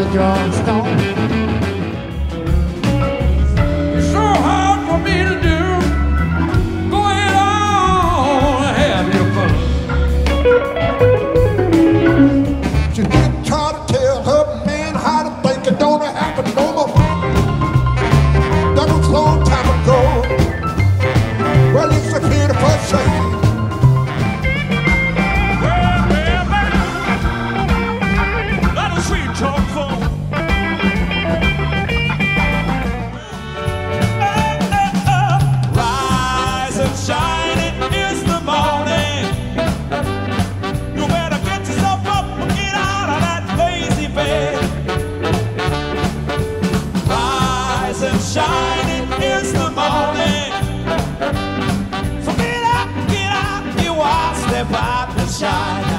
John Stone. It's so hard for me to do. Go ahead on, have your fun. She did try to tell her man how to think it don't happen no more. That was a long time ago. Well, it's a pitiful shame. Shining is the morning. So get up, you are, step out and shine.